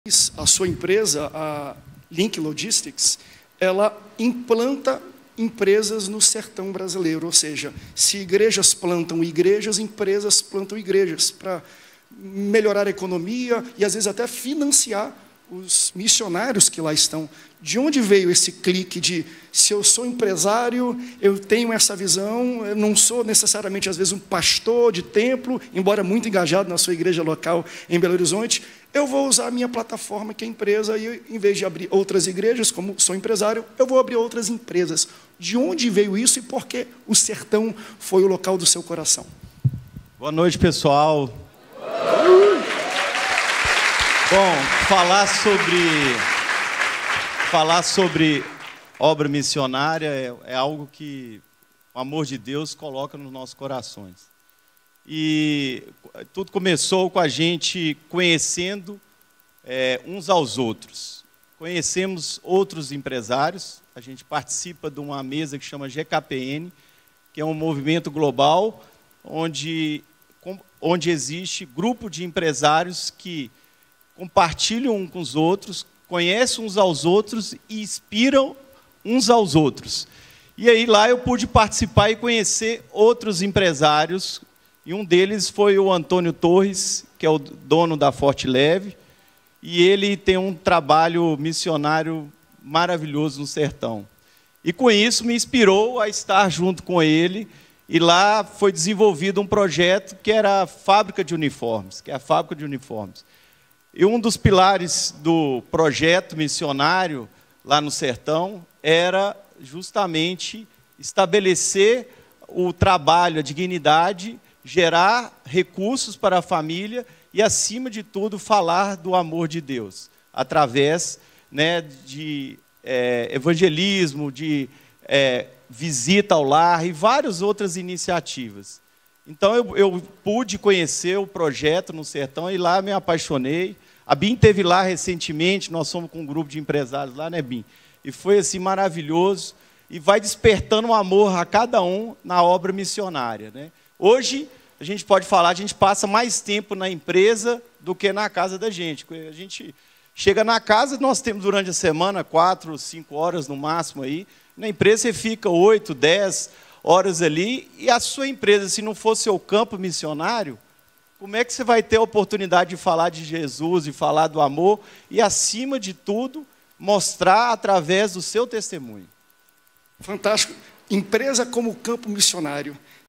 A sua empresa, a Link Logistics, ela implanta empresas no sertão brasileiro, ou seja, se igrejas plantam igrejas, empresas plantam igrejas, para melhorar a economia e, às vezes, até financiar os missionários que lá estão. De onde veio esse clique de, se eu sou empresário, eu tenho essa visão, eu não sou necessariamente, às vezes, um pastor de templo, embora muito engajado na sua igreja local em Belo Horizonte, eu vou usar a minha plataforma, que é a empresa, e em vez de abrir outras igrejas, como sou empresário, eu vou abrir outras empresas. De onde veio isso e por que o sertão foi o local do seu coração? Boa noite, pessoal. Bom, falar sobre obra missionária é algo que o amor de Deus coloca nos nossos corações. E tudo começou com a gente conhecendo uns aos outros. Conhecemos outros empresários, a gente participa de uma mesa que chama GKPN, que é um movimento global onde existe grupo de empresários que compartilham uns com os outros, conhecem uns aos outros e inspiram uns aos outros. E aí lá eu pude participar e conhecer outros empresários, e um deles foi o Antônio Torres, que é o dono da Forte Leve, e ele tem um trabalho missionário maravilhoso no sertão. E com isso me inspirou a estar junto com ele, e lá foi desenvolvido um projeto que era a fábrica de uniformes, E um dos pilares do projeto missionário lá no sertão era justamente estabelecer o trabalho, a dignidade, gerar recursos para a família e, acima de tudo, falar do amor de Deus, através de evangelismo, de visita ao lar e várias outras iniciativas. Então, eu pude conhecer o projeto no sertão e lá me apaixonei. A BIM esteve lá recentemente, nós somos com um grupo de empresários lá, né, BIM? E foi assim maravilhoso e vai despertando um amor a cada um na obra missionária, né? Hoje, a gente pode falar, a gente passa mais tempo na empresa do que na casa da gente. A gente chega na casa, nós temos durante a semana 4, 5 horas no máximo aí. Na empresa você fica 8, 10 horas ali, e a sua empresa, se não for seu campo missionário, como é que você vai ter a oportunidade de falar de Jesus, de falar do amor, e, acima de tudo, mostrar através do seu testemunho? Fantástico. Empresa como campo missionário.